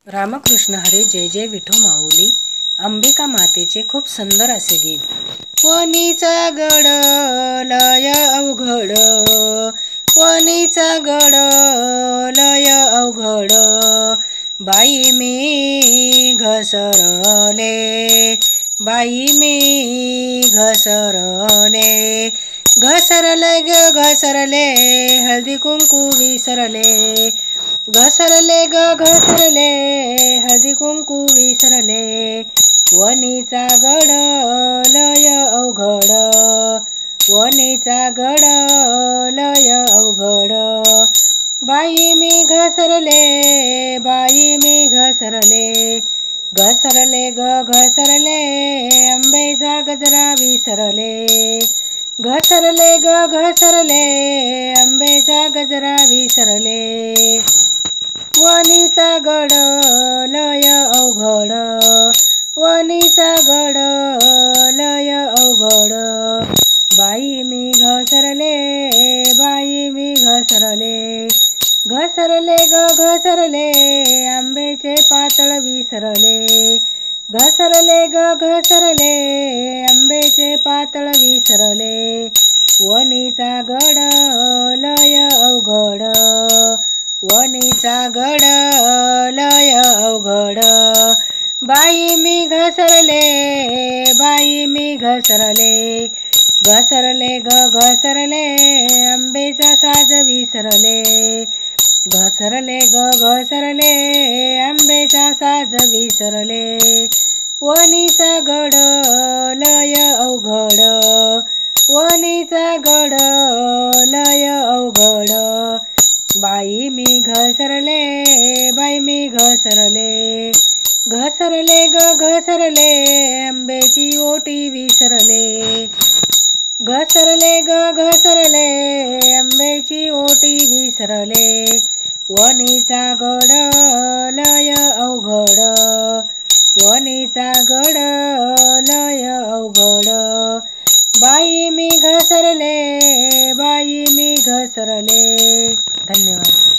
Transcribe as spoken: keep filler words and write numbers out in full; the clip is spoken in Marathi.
रामकृष्ण हरी जय जय विठो माऊली. अंबिका मातेचे खूप सुंदर असे गीत. वनीचा गड लय अवघड, वनीचा गड लय अवघड, बाई मी घसरले, बाई मी घसरले, घसरले ग घसरले, हळदी कुंकू विसरले, घसरले ग घसरले, हळदी कुंकू विसरले, वनीचा गड लय अवघड, वनीचा गड लय अवघड, बाई मी घसरले, बाई मी घसरले, घसरले ग घसरले, आंब्याचा गजरा विसरले, घसरले ग घसरले, आंब्याचा गजरा विसरले, वनीचा गड लय अवघड, वनीचा गड लय अवघड, बाई मी घसरले, बाई मी घसरले, घसरले ग घसरले, आंब्याचे पातळ विसरले, घसरले ग घसरले, आंब्याचे पातळ विसरले, वनीचा गड लय अवघड, वनीचा गड लय अवघड, बाई मी घसरले, बाई मी घसरले, घसरले ग घसरले, आंब्याचा साज विसरले, घसरले ग घसरले, आंब्याचा साज विसरले, वनीचा गड लय अवघड, वनीचा गड लय अवघड, बाई मी घसरले, बाई मी घसरले, घसरले ग घसरले, आंब्याची ओटी विसरले, घसरले ग घसरले, आंब्याची ओटी विसरले, वनीचा गड लय अवघड, वनीचा गड लय अवघड, बाई मी घसरले, बाई मी घसरले. धन्यवाद.